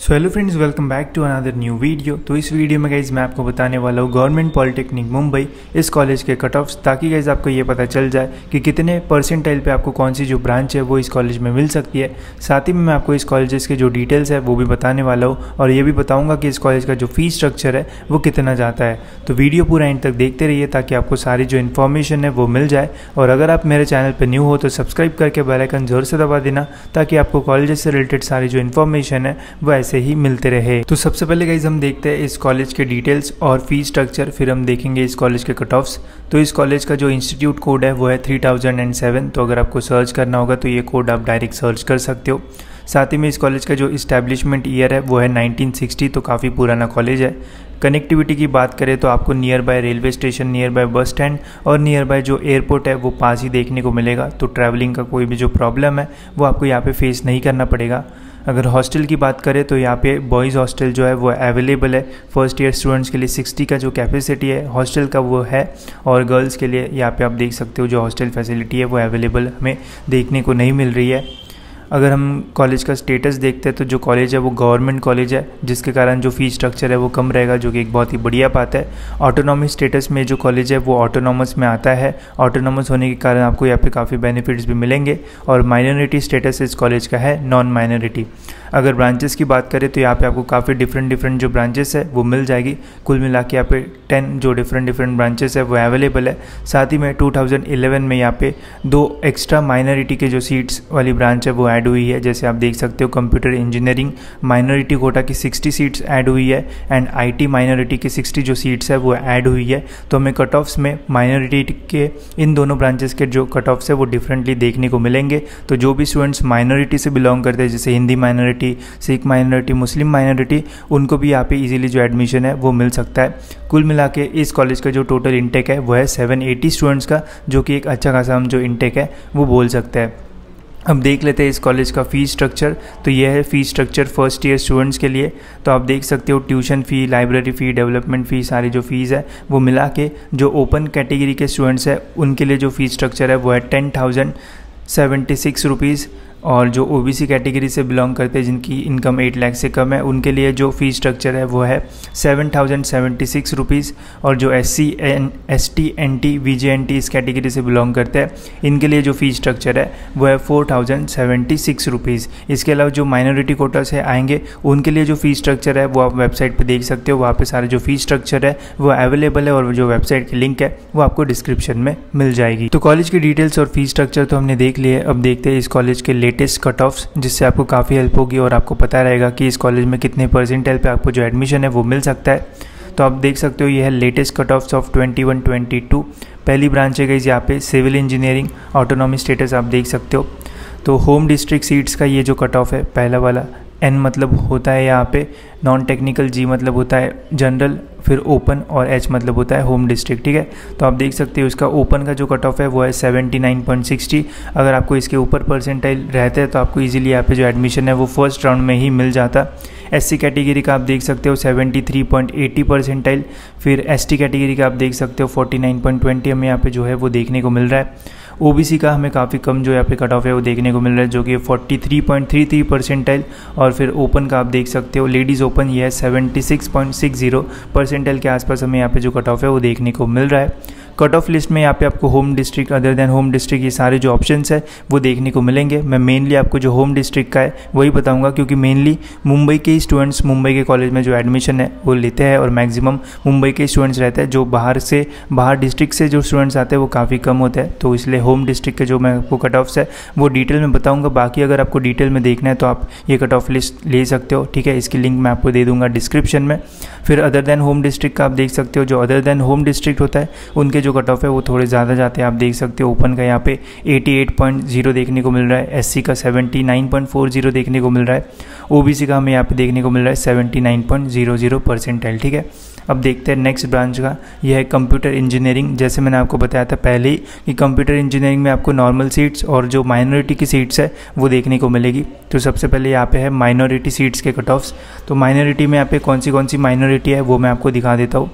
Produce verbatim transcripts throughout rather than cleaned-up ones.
So hello friends, welcome back to another new video. तो इस video में guys मैं आपको बताने वाला हूँ गवर्नमेंट पॉलिटेक्निक मुंबई इस कॉलेज के कट ऑफ्स, ताकि गाइज आपको ये पता चल जाए कि कितने परसेंटाइल पे आपको कौन सी जो ब्रांच है वो इस कॉलेज में मिल सकती है। साथ ही में मैं आपको इस कॉलेजेस के जो डिटेल्स है वो भी बताने वाला हूँ और ये भी बताऊँगा कि इस कॉलेज का जो फीस स्ट्रक्चर है वो कितना जाता है। तो वीडियो पूरा एंड तक देखते रहिए ताकि आपको सारी जो इन्फॉर्मेशन है वो मिल जाए। और अगर आप मेरे चैनल पर न्यू हो तो सब्सक्राइब करके बेल आइकन जोर से दबा देना ताकि आपको कॉलेज से रिलेटेड सारी जो इन्फॉर्मेशन है वो ऐसे ही मिलते रहे। तो सबसे पहले गाइज हम देखते हैं इस कॉलेज के डिटेल्स और फीस स्ट्रक्चर, फिर हम देखेंगे इस कॉलेज के कट ऑफ्स। तो इस कॉलेज का जो इंस्टीट्यूट कोड है वो है थ्री थाउजेंड सेवन। तो अगर आपको सर्च करना होगा तो ये कोड आप डायरेक्ट सर्च कर सकते हो। साथ ही में इस कॉलेज का जो इस्टेब्लिशमेंट ईयर है वो है नाइनटीन सिक्सटी, तो काफ़ी पुराना कॉलेज है। कनेक्टिविटी की बात करें तो आपको nearby railway station, nearby bus stand और नियर बाय जो एयरपोर्ट है वो पास ही देखने को मिलेगा। तो ट्रैवलिंग का कोई भी जो प्रॉब्लम है वो आपको यहाँ पे फेस नहीं करना पड़ेगा। अगर हॉस्टल की बात करें तो यहाँ पे बॉयज़ हॉस्टल जो है वो अवेलेबल है। फर्स्ट ईयर स्टूडेंट्स के लिए सिक्सटी का जो कैपेसिटी है हॉस्टल का वो है, और गर्ल्स के लिए यहाँ पे आप देख सकते हो जो हॉस्टल फैसिलिटी है वो अवेलेबल हमें देखने को नहीं मिल रही है। अगर हम कॉलेज का स्टेटस देखते हैं तो जो कॉलेज है वो गवर्नमेंट कॉलेज है, जिसके कारण जो फीस स्ट्रक्चर है वो कम रहेगा, जो कि एक बहुत ही बढ़िया बात है। ऑटोनॉमस स्टेटस में जो कॉलेज है वो ऑटोनॉमस में आता है। ऑटोनॉमस होने के कारण आपको यहाँ पे काफ़ी बेनिफिट्स भी मिलेंगे। और माइनॉरिटी स्टेटस इस कॉलेज का है नॉन माइनॉरिटी। अगर ब्रांचेस की बात करें तो यहाँ पे आपको काफ़ी डिफरेंट डिफरेंट जो ब्रांचेस है वो मिल जाएगी। कुल मिला के यहाँ पे टेन जो डिफरेंट डिफरेंट ब्रांचेस है वो अवेलेबल है। साथ ही में टू थाउजेंड इलेवन में यहाँ पे दो एक्स्ट्रा माइनॉरिटी के जो सीट्स वाली ब्रांच है वो ऐड हुई है। जैसे आप देख सकते हो कंप्यूटर इंजीनियरिंग माइनॉरिटी कोटा की सिक्सटी सीट्स ऐड हुई है एंड आईटी माइनॉरिटी की सिक्सटी जो सीट्स है वो ऐड हुई है। तो हमें कट ऑफ्स में माइनॉरिटी के इन दोनों ब्रांचेस के जो कट ऑफ्स है वो डिफरेंटली देखने को मिलेंगे। तो जो भी स्टूडेंट्स माइनॉरिटी से बिलोंग करते हैं, जैसे Hindi minority, Sikh minority, Muslim minority, उनको भी यहाँ पे इजीली जो एडमिशन है वो मिल सकता है। कुल मिला के इस कॉलेज का जो टोटल इंटेक है वो है सेवन एटी स्टूडेंट्स का, जो कि एक अच्छा खासा हम जो इंटेक है वो बोल सकते हैं। अब देख लेते हैं इस कॉलेज का फ़ीस स्ट्रक्चर। तो यह है fees structure first year students के लिए। तो आप देख सकते हो tuition fee, library fee, development fee, सारी जो फीस है वो मिला के जो ओपन कैटेगरी के स्टूडेंट्स हैं उनके लिए जो फ़ीस स्ट्रक्चर है वो है ten thousand seventy six rupees. और जो ओबीसी कैटेगरी से बिलोंग करते हैं जिनकी इनकम एट लाख से कम है उनके लिए जो फ़ीस स्ट्रक्चर है वो है seven thousand seventy six rupees. और जो S C and S T N T V J N T इस कैटेगरी से बिलोंग करते हैं इनके लिए जो फ़ीस स्ट्रक्चर है वो है four thousand seventy six rupees. इसके अलावा जो माइनॉरिटी कोटा से आएंगे उनके लिए जो फ़ीस स्ट्रक्चर है वो आप वेबसाइट पर देख सकते हो। वहाँ पर सारे जो फ़ीस स्ट्रक्चर है वो अवेलेबल है और जो वेबसाइट की लिंक है वो आपको डिस्क्रिप्शन में मिल जाएगी। तो कॉलेज की डिटेल्स और फीस स्ट्रक्चर तो हमने देख लिए। अब देखते हैं इस कॉलेज के लेटेस्ट कट ऑफ्स, जिससे आपको काफ़ी हेल्प होगी और आपको पता रहेगा कि इस कॉलेज में कितने परसेंटाइल पे आपको जो एडमिशन है वो मिल सकता है। तो आप देख सकते हो ये है latest cut offs of twenty one twenty two. पहली ब्रांच है गई यहाँ पे सिविल इंजीनियरिंग, ऑटोनॉमी स्टेटस आप देख सकते हो। तो होम डिस्ट्रिक्ट सीट्स का ये जो कट ऑफ है, पहला वाला एन मतलब होता है यहाँ पे नॉन टेक्निकल, जी मतलब होता है जनरल, फिर ओपन और एच मतलब होता है होम डिस्ट्रिक्ट। ठीक है, तो आप देख सकते हो इसका ओपन का जो कट ऑफ है वो है सेवेंटी नाइन पॉइंट सिक्सटी। अगर आपको इसके ऊपर परसेंटाइल रहता है तो आपको इजीली यहाँ पे जो एडमिशन है वो फर्स्ट राउंड में ही मिल जाता। एससी कैटेगरी का आप देख सकते हो seventy three point eighty percentile. फिर एसटी कैटेगरी का आप देख सकते हो फोर्टी नाइन पॉइंट ट्वेंटी हमें यहाँ पे जो है वो देखने को मिल रहा है। ओबीसी का हमें काफ़ी कम जो यहाँ पे कट ऑफ है वो देखने को मिल रहा है, जो कि forty three point three three percentile. और फिर ओपन का आप देख सकते हो लेडीज़ ओपन ये है seventy six point six zero percentile के आसपास हमें यहाँ पे जो कट ऑफ है वो देखने को मिल रहा है। कट ऑफ लिस्ट में यहाँ पे आपको home district, other than home district, ये सारे जो ऑप्शंस है वो देखने को मिलेंगे। मैं मेनली आपको जो होम डिस्ट्रिक्ट का है वही बताऊंगा, क्योंकि मेनली मुंबई के स्टूडेंट्स मुंबई के कॉलेज में जो एडमिशन है वो लेते हैं और मैक्सिमम मुंबई के स्टूडेंट्स रहते हैं। जो बाहर से बाहर डिस्ट्रिक्ट से जो स्टूडेंट्स आते हैं वो काफ़ी कम होते हैं। तो इसलिए होम डिस्ट्रिक्ट के जो मैं आपको कट ऑफ्स है वो डिटेल में बताऊँगा। बाकी अगर आपको डिटेल में देखना है तो आप ये कट ऑफ लिस्ट ले सकते हो। ठीक है, इसकी लिंक मैं आपको दे दूँगा डिस्क्रिप्शन में। फिर अदर देन होम डिस्ट्रिक्ट का आप देख सकते हो, जो अदर देन होम डिस्ट्रिक्ट होता है उनके जो कट ऑफ है वो थोड़े ज़्यादा जाते हैं। आप देख सकते हो ओपन का यहाँ पे अठासी पॉइंट जीरो देखने को मिल रहा है, एससी का seventy nine point four zero देखने को मिल रहा है, ओबीसी का हमें यहाँ पे देखने को मिल रहा है seventy nine point zero zero percentile. ठीक है, अब देखते हैं नेक्स्ट ब्रांच का, यह है कंप्यूटर इंजीनियरिंग। जैसे मैंने आपको बताया था पहले ही कि कंप्यूटर इंजीनियरिंग में आपको नॉर्मल सीट्स और जो माइनॉरिटी की सीट्स है वो देखने को मिलेगी। तो सबसे पहले यहाँ पे है माइनॉरिटी सीट्स के कट ऑफ्स। तो माइनॉरिटी में यहाँ पे कौन सी कौन सी माइनॉरिटी है वो मैं आपको दिखा देता हूँ।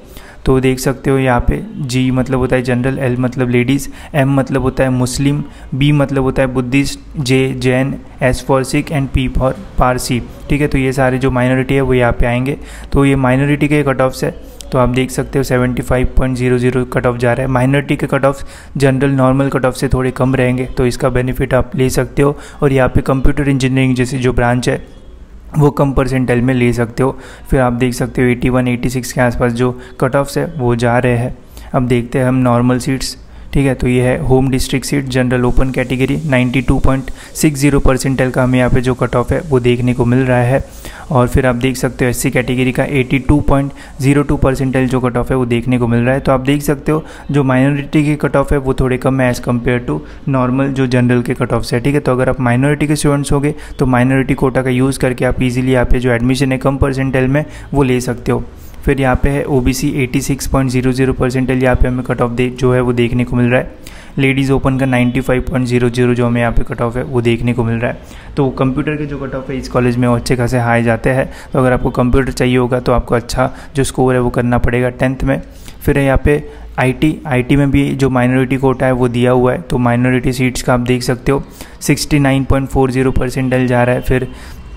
तो देख सकते हो यहाँ पे जी मतलब होता है जनरल, एल मतलब लेडीज़, एम मतलब होता है मुस्लिम, बी मतलब होता है Buddhist, J Jain, S for Sikh and P for Parsi. ठीक है, तो ये सारे जो माइनॉरिटी है वो यहाँ पे आएंगे। तो ये माइनॉरिटी के कट ऑफ्स है, तो आप देख सकते हो seventy five point zero zero cut off जा रहा है। माइनॉरिटी के cut off general normal cut off से थोड़े कम रहेंगे, तो इसका बेनिफिट आप ले सकते हो। और यहाँ पे कंप्यूटर इंजीनियरिंग जैसी जो ब्रांच है वो कम परसेंटाइल में ले सकते हो। फिर आप देख सकते हो इक्यासी, छियासी के आसपास जो कट ऑफ्स है वो जा रहे हैं। अब देखते हैं हम नॉर्मल सीट्स। ठीक है, तो ये है home district seat general open category, बानवे पॉइंट सिक्स ज़ीरो परसेंटाइल का हमें यहाँ पे जो कट ऑफ है वो देखने को मिल रहा है। और फिर आप देख सकते हो एससी कैटेगरी का बयासी पॉइंट ज़ीरो टू परसेंटाइल जो कट ऑफ है वो देखने को मिल रहा है। तो आप देख सकते हो जो माइनॉरिटी के कट ऑफ है वो थोड़े कम है एज़ कम्पेयर टू नॉर्मल जो जनरल के कट ऑफ है। ठीक है, तो अगर आप माइनॉरिटी के स्टूडेंट्स होंगे तो माइनॉरिटी कोटा का यूज़ करके आप इजीली यहाँ पे जो एडमिशन है कम परसेंटाइल में वो ले सकते हो। फिर यहाँ पे है ओबीसी छियासी पॉइंट ज़ीरो ज़ीरो परसेंटाइल यहाँ पे हमें कट ऑफ दे जो है वो देखने को मिल रहा है। लेडीज़ ओपन का पचानवे पॉइंट ज़ीरो ज़ीरो जो हमें यहाँ पे कट ऑफ है वो देखने को मिल रहा है। तो कंप्यूटर के जो कट ऑफ है इस कॉलेज में वो अच्छे खासे हाई जाते हैं। तो अगर आपको कंप्यूटर चाहिए होगा तो आपको अच्छा जो स्कोर है वो करना पड़ेगा टेंथ में। फिर है यहाँ पे आईटी, आईटी में भी जो माइनॉरिटी कोटा है वो दिया हुआ है, तो माइनॉरिटी सीट्स का आप देख सकते हो उनहत्तर पॉइंट फोर ज़ीरो परसेंटाइल जा रहा है। फिर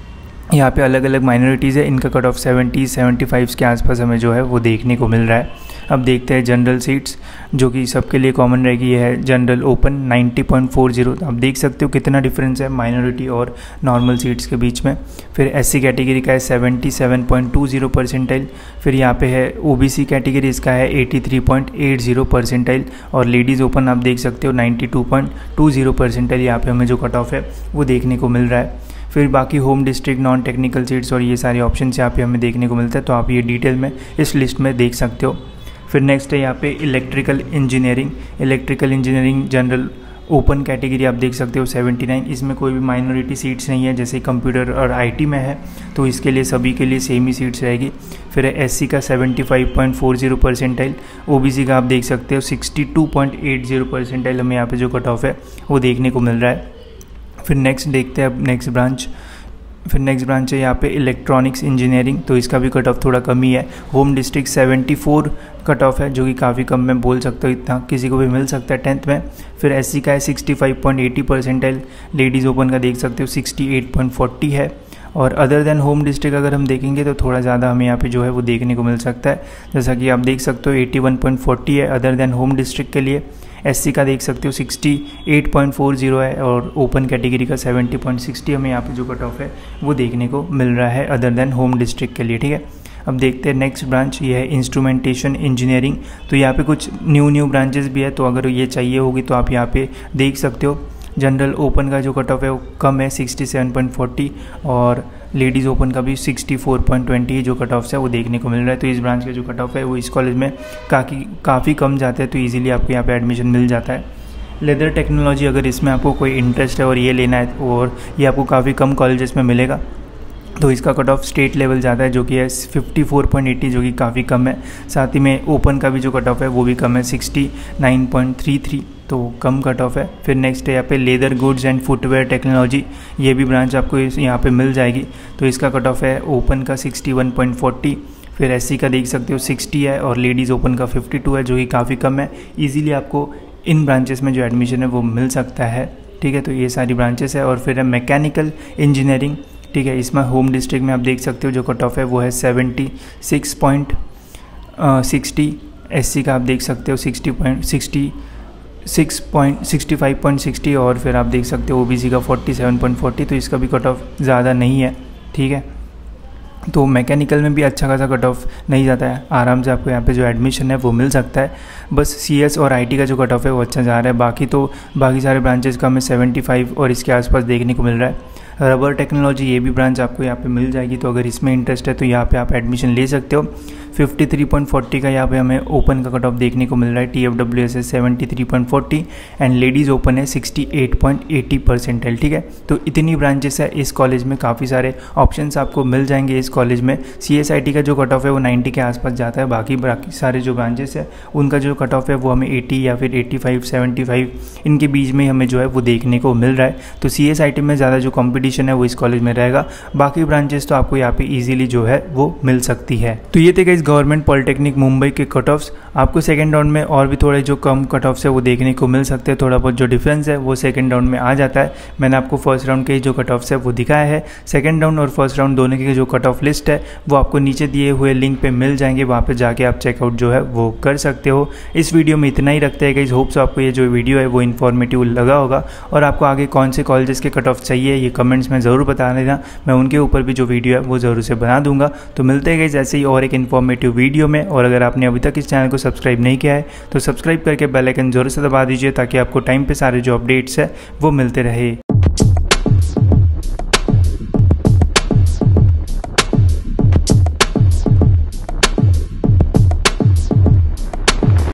यहाँ पे अलग अलग माइनॉरिटीज़ है, इनका cut off seventy seventy five के आसपास हमें जो है वो देखने को मिल रहा है। अब देखते हैं जनरल सीट्स जो कि सबके लिए कॉमन रहेगी। ये है जनरल ओपन नब्बे पॉइंट फोर ज़ीरो। आप देख सकते हो कितना डिफरेंस है माइनॉरिटी और नॉर्मल सीट्स के बीच में। फिर एससी कैटेगरी का है सतहत्तर पॉइंट टू ज़ीरो परसेंटाइल। फिर यहाँ पे है ओबीसी कैटेगरी, इसका है तिरासी पॉइंट एट ज़ीरो परसेंटाइल। और लेडीज़ ओपन आप देख सकते हो बानवे पॉइंट टू ज़ीरो परसेंटाइल यहाँ पे हमें जो कट ऑफ है वो देखने को मिल रहा है। फिर बाकी home district, non technical seats और ये सारे ऑप्शन यहाँ पे हमें देखने को मिलता है, तो आप ये डिटेल में इस लिस्ट में देख सकते हो। फिर नेक्स्ट है यहाँ पे electrical engineering. Electrical engineering general open category आप देख सकते हो उन्यासी, इसमें कोई भी माइनॉरिटी सीट्स नहीं है जैसे कंप्यूटर और आईटी में है, तो इसके लिए सभी के लिए सेम ही सीट्स रहेगी। फिर है एससी का पचहत्तर point four zero percentile, OBC का आप देख सकते हो बासठ पॉइंट एट ज़ीरो परसेंटाइल हमें यहाँ पे जो कट ऑफ है वो देखने को मिल रहा है। फिर नेक्स्ट देखते हैं अब नेक्स्ट ब्रांच। फिर नेक्स्ट ब्रांच है यहाँ पे इलेक्ट्रॉनिक्स इंजीनियरिंग, तो इसका भी कट ऑफ थोड़ा कम ही है। होम डिस्ट्रिक्ट चौहत्तर कट ऑफ है जो कि काफ़ी कम मैं बोल सकता हूँ, इतना किसी को भी मिल सकता है टेंथ में। फिर एससी का है पैंसठ पॉइंट अस्सी परसेंटाइल, लेडीज़ ओपन का देख सकते हो अड़सठ पॉइंट चालीस है। और अदर देन होम डिस्ट्रिक्ट अगर हम देखेंगे तो थोड़ा ज़्यादा हमें यहाँ पे जो है वो देखने को मिल सकता है, जैसा कि आप देख सकते हो इक्यासी पॉइंट चालीस है अदर देन होम डिस्ट्रिक्ट के लिए। एससी का देख सकते हो अड़सठ पॉइंट फोर ज़ीरो है और ओपन कैटेगरी का सत्तर पॉइंट सिक्सटी हमें यहाँ पे जो कट ऑफ है वो देखने को मिल रहा है अदर देन होम डिस्ट्रिक्ट के लिए। ठीक है, अब देखते हैं नेक्स्ट ब्रांच, ये है इंस्ट्रूमेंटेशन इंजीनियरिंग। तो यहाँ पे कुछ न्यू न्यू ब्रांचेस भी है, तो अगर ये चाहिए होगी तो आप यहाँ पे देख सकते हो। जनरल ओपन का जो कट ऑफ है वो कम है सड़सठ पॉइंट चालीस और लेडीज़ ओपन का भी चौंसठ पॉइंट बीस जो कट ऑफ है वो देखने को मिल रहा है। तो इस ब्रांच का जो कट ऑफ है वो इस कॉलेज में काफ़ी काफ़ी कम जाता है, तो इजीली आपको यहाँ पे एडमिशन मिल जाता है। लेदर टेक्नोलॉजी अगर इसमें आपको कोई इंटरेस्ट है और ये लेना है और ये आपको काफ़ी कम कॉलेजेस में मिलेगा, तो इसका कट ऑफ स्टेट लेवल ज़्यादा है जो कि है चौवन पॉइंट अस्सी जो कि काफ़ी कम है। साथ ही में ओपन का भी जो कट ऑफ है वो भी कम है उनहत्तर पॉइंट तैंतीस, तो कम कट ऑफ है। फिर नेक्स्ट है यहाँ पे leather goods and footwear technology, ये भी ब्रांच आपको यहाँ पे मिल जाएगी, तो इसका कट ऑफ है ओपन का इकसठ पॉइंट चालीस। फिर एससी का देख सकते हो साठ है और लेडीज़ ओपन का बावन है जो कि काफ़ी कम है। ईजिली आपको इन ब्रांचेस में जो एडमिशन है वो मिल सकता है। ठीक है, तो ये सारी ब्रांचेस है। और फिर है मैकेनिकल इंजीनियरिंग, ठीक है, इसमें होम डिस्ट्रिक्ट में आप देख सकते हो जो कट ऑफ है वो है seventy six point sixty. SC का आप देख सकते हो sixty point sixty six point sixty five point sixty और फिर आप देख सकते हो ओबीसी का फोर्टी सेवन पॉइंट फोर्टी, तो इसका भी कट ऑफ ज़्यादा नहीं है। ठीक है, तो मैकेनिकल में भी अच्छा खासा कट ऑफ नहीं जाता है, आराम से आपको यहाँ पे जो एडमिशन है वो मिल सकता है। बस सीएस और आईटी का जो कट ऑफ है वो अच्छा जा रहा है, बाकी तो बाकी सारे ब्रांचेस का हमें सेवेंटी फाइव और इसके आसपास देखने को मिल रहा है। रबर टेक्नोलॉजी, ये भी ब्रांच आपको यहाँ पे मिल जाएगी, तो अगर इसमें इंटरेस्ट है तो यहाँ पे आप एडमिशन ले सकते हो। तिरेपन पॉइंट चालीस का यहाँ पे हमें ओपन का कट ऑफ देखने को मिल रहा है। T F W S S तिहत्तर पॉइंट चालीस एंड लेडीज़ ओपन है अड़सठ पॉइंट अस्सी परसेंटाइल। ठीक है, तो इतनी ब्रांचेस है इस कॉलेज में, काफ़ी सारे ऑप्शंस आपको मिल जाएंगे इस कॉलेज में। सी एस आई टी का जो कट ऑफ है वो नब्बे के आसपास जाता है, बाकी बाकी सारे जो ब्रांचेस है उनका जो कट ऑफ है वो हमें अस्सी या फिर पचासी, पचहत्तर इनके बीच में हमें जो है वो देखने को मिल रहा है। तो सी एस आई टी में ज़्यादा जो कॉम्पिटिशन कंडीशन है वो इस कॉलेज में रहेगा। बाकी ब्रांचेस तो आपको यहाँ पे इजीली जो है वो मिल सकती है। तो ये थे गाइस गवर्नमेंट पॉलिटेक्निक मुंबई के कट ऑफ्स। आपको सेकंड राउंड में और भी थोड़े जो कम कट ऑफ्स है वो देखने को मिल सकते हैं। थोड़ा बहुत जो डिफरेंस है वो सेकंड राउंड में आ जाता है। मैंने आपको फर्स्ट राउंड के जो कट ऑफ्स है वो दिखाया है। सेकंड राउंड और फर्स्ट राउंड दोनों की जो कट ऑफ लिस्ट है वो आपको नीचे दिए हुए लिंक पे मिल जाएंगे, वहाँ पे जाके आप चेकआउट जो है वो कर सकते हो। इस वीडियो में इतना ही रखते हैं गाइस। होप्स आपको ये जो वीडियो है वो इन्फॉर्मेटिव लगा होगा, और आपको आगे कौन से कॉलेजेस के कट ऑफ चाहिए ये कमेंट्स में ज़रूर बता देना। मैं उनके ऊपर भी जो वीडियो है वो ज़रूर से बना दूंगा। तो मिलते हैं गाइस ऐसे ही और एक इन्फॉर्मेटिव वीडियो में। और अगर आपने अभी तक इस चैनल को सब्सक्राइब नहीं किया है तो सब्सक्राइब करके बेल आइकन जरूर से दबा दीजिए, ताकि आपको टाइम पे सारे जो अपडेट्स है वो मिलते रहे।